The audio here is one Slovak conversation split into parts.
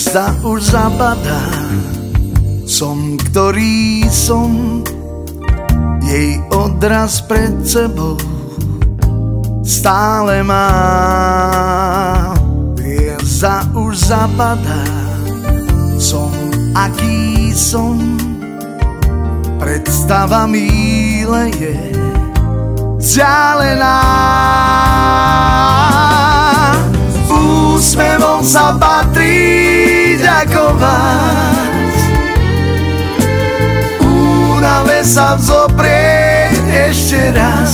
Hviezda už zapadá, som, ktorý som, jej odraz pred sebou stále má. Hviezda už zapadá, som, aký som, predstava míle je vzdialená. Úsmevom sa patrí ďakovať, únave sa vzoprieť ešte raz.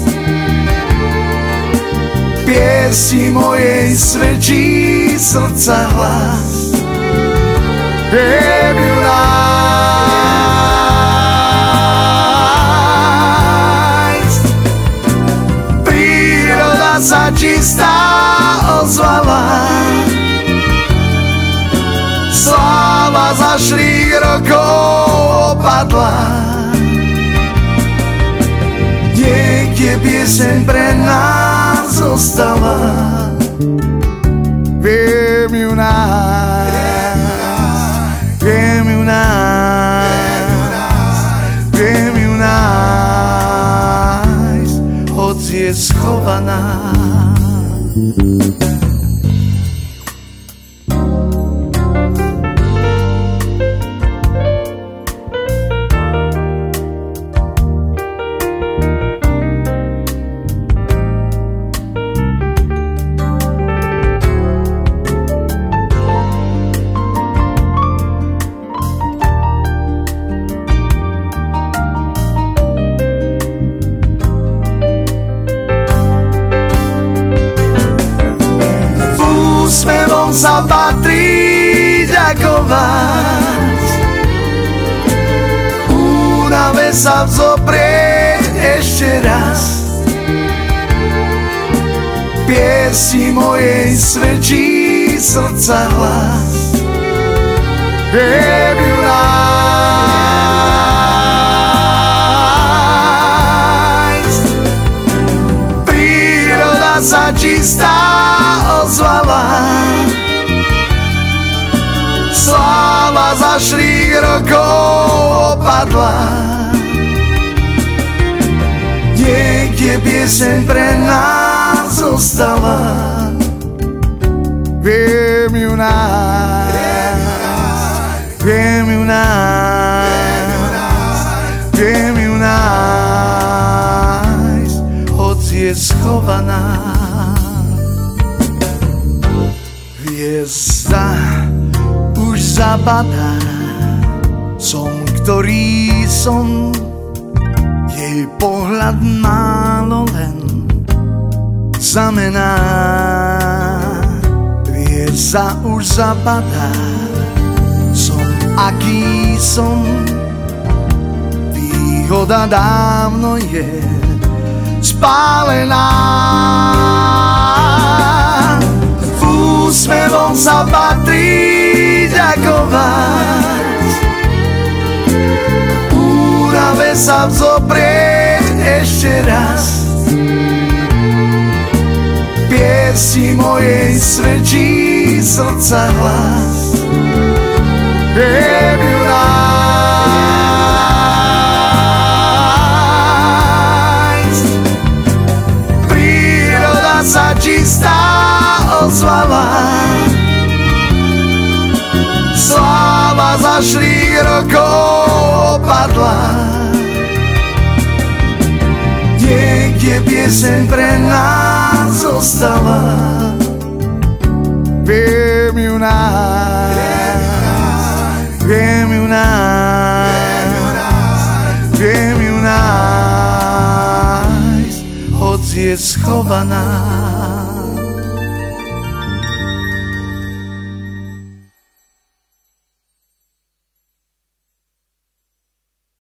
Piesni mojej svedčí srdca hlas. Viem ju nájsť. Príroda sa čistá ozvala, sláva zašlých rokov opadla. Niekde pieseň pre nás zostala. Viem ju nájsť, viem ju nájsť, viem ju nájsť, hoď je schovaná. Úsmevom sa patrí ďakovať, únave sa vzoprieť ešte raz. Piesni mojej svedčí srdca hlas. Viem ju nájsť. Príroda sa čistá ozvala, sláva zašlých rokov opadla. Niekde pieseň pre nás zostala. Viem ju nájsť, viem ju nájsť, viem ju nájsť, hoď je schovaná. Hviezda už zapadá, som, ktorý som, jej pohľad málo len znamená. Hviezda už zapadá, som, aký som, výhoda dávno je spálená. Úsmevom sa patrí ďakovať, únave sa vzoprieť ešte raz. Piesni mojej svedčí srdca hlas. Viem ju nájsť. Príroda sa čistá ozvala, sláva zašlých rokov opadla. Niekde pieseň pre nás zostala. Viem ju nájsť, viem ju nájsť, viem ju nájsť, hoď je schovaná.